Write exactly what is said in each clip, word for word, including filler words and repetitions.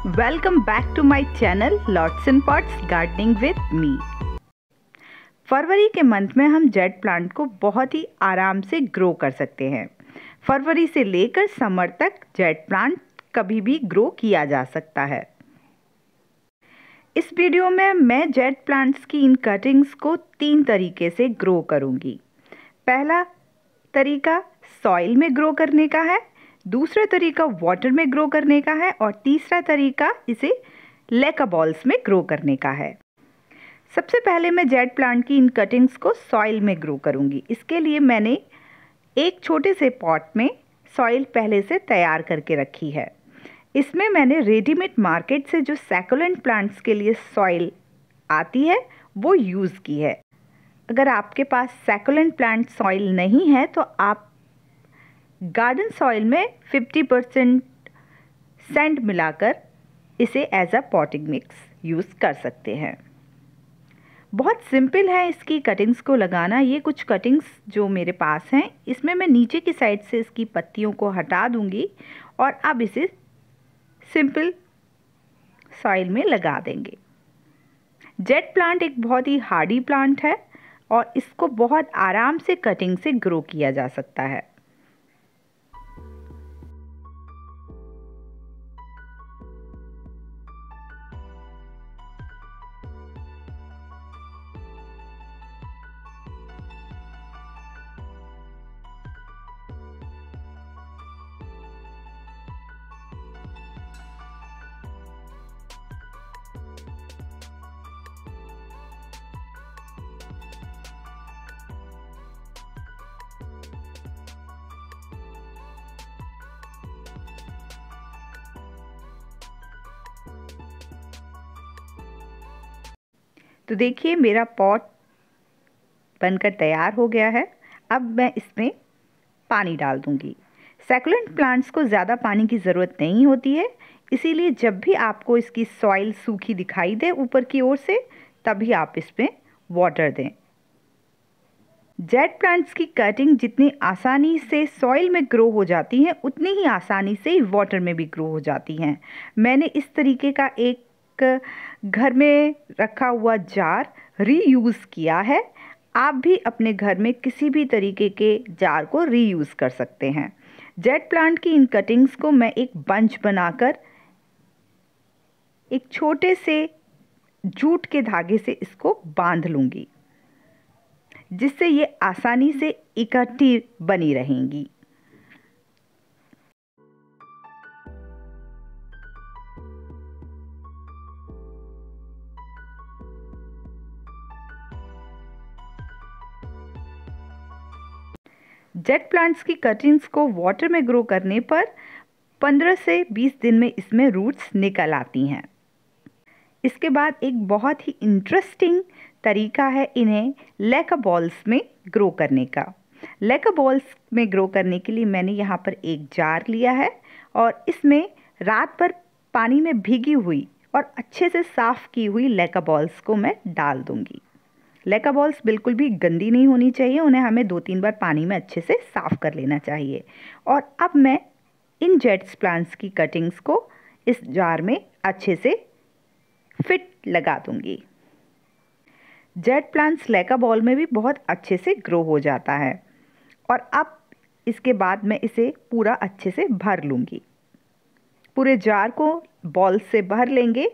Welcome back to my channel lots and pots gardening with me. फरवरी के month में हम जेड प्लांट को बहुत ही आराम से ग्रो कर सकते हैं। फरवरी से लेकर समर तक जेड प्लांट कभी भी ग्रो किया जा सकता है। इस वीडियो में मैं जेड प्लांट्स की इन कटिंग्स को तीन तरीके से ग्रो करूंगी। पहला तरीका सॉइल में ग्रो करने का है, दूसरा तरीका वाटर में ग्रो करने का है और तीसरा तरीका इसे लेका बॉल्स में ग्रो करने का है। सबसे पहले मैं जेड प्लांट की इन कटिंग्स को सॉइल में ग्रो करूंगी। इसके लिए मैंने एक छोटे से पॉट में सॉइल पहले से तैयार करके रखी है। इसमें मैंने रेडीमेड मार्केट से जो सैकुलेंट प्लांट्स के लिए सॉइल आती है वो यूज़ की है। अगर आपके पास सैकुलेंट प्लांट सॉइल नहीं है तो आप गार्डन सॉइल में फिफ्टी परसेंट सैंड मिलाकर इसे as a potting mix use कर सकते हैं। बहुत सिंपल है इसकी कटिंग्स को लगाना। ये कुछ कटिंग्स जो मेरे पास हैं इसमें मैं नीचे की साइड से इसकी पत्तियों को हटा दूंगी और अब इसे सिंपल सॉइल में लगा देंगे। जेड प्लांट एक बहुत ही हार्डी प्लांट है और इसको बहुत आराम से कटिंग से ग्रो किया जा सकता है। तो देखिए मेरा पॉट बनकर तैयार हो गया है। अब मैं इसमें पानी डाल दूंगी। सैकुलेंट प्लांट्स को ज़्यादा पानी की ज़रूरत नहीं होती है, इसीलिए जब भी आपको इसकी सॉइल सूखी दिखाई दे ऊपर की ओर से तभी आप इसमें वाटर दें। जेड प्लांट्स की कटिंग जितनी आसानी से सॉइल में ग्रो हो जाती है उतनी ही आसानी से वाटर में भी ग्रो हो जाती हैं। मैंने इस तरीके का एक घर में रखा हुआ जार रीयूज़ किया है। आप भी अपने घर में किसी भी तरीके के जार को रीयूज़ कर सकते हैं। जेड प्लांट की इन कटिंग्स को मैं एक बंच बनाकर एक छोटे से जूट के धागे से इसको बांध लूँगी, जिससे ये आसानी से इकट्ठी बनी रहेंगी। जेड प्लांट्स की कटिंग्स को वाटर में ग्रो करने पर पंद्रह से बीस दिन में इसमें रूट्स निकल आती हैं। इसके बाद एक बहुत ही इंटरेस्टिंग तरीका है इन्हें लेका बॉल्स में ग्रो करने का। लेका बॉल्स में ग्रो करने के लिए मैंने यहाँ पर एक जार लिया है और इसमें रात भर पानी में भीगी हुई और अच्छे से साफ़ की हुई लेका बॉल्स को मैं डाल दूँगी। लेका बॉल्स बिल्कुल भी गंदी नहीं होनी चाहिए, उन्हें हमें दो तीन बार पानी में अच्छे से साफ़ कर लेना चाहिए। और अब मैं इन जेड्स प्लांट्स की कटिंग्स को इस जार में अच्छे से फिट लगा दूंगी। जेड प्लांट्स लेका बॉल में भी बहुत अच्छे से ग्रो हो जाता है। और अब इसके बाद मैं इसे पूरा अच्छे से भर लूँगी। पूरे जार को बॉल से भर लेंगे।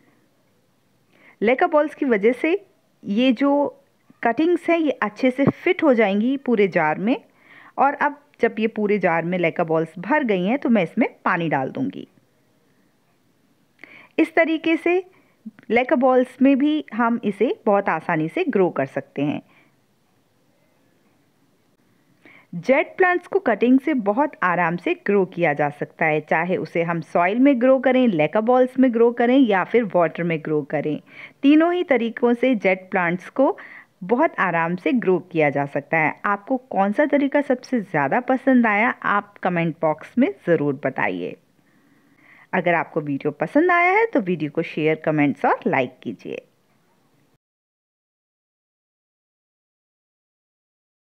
लेका बॉल्स की वजह से ये जो कटिंग्स हैं ये अच्छे से फिट हो जाएंगी पूरे जार में। और अब जब ये पूरे जार में लेका बॉल्स भर गई हैं तो मैं इसमें पानी डाल दूंगी। इस तरीके से लेका बॉल्स में भी हम इसे बहुत आसानी से ग्रो कर सकते हैं। जेड प्लांट्स को कटिंग से बहुत आराम से ग्रो किया जा सकता है, चाहे उसे हम सॉइल में ग्रो करें, लेका बॉल्स में ग्रो करें या फिर वाटर में ग्रो करें। तीनों ही तरीकों से जेड प्लांट्स को बहुत आराम से ग्रो किया जा सकता है। आपको कौन सा तरीका सबसे ज़्यादा पसंद आया आप कमेंट बॉक्स में ज़रूर बताइए। अगर आपको वीडियो पसंद आया है तो वीडियो को शेयर, कमेंट्स और लाइक कीजिए।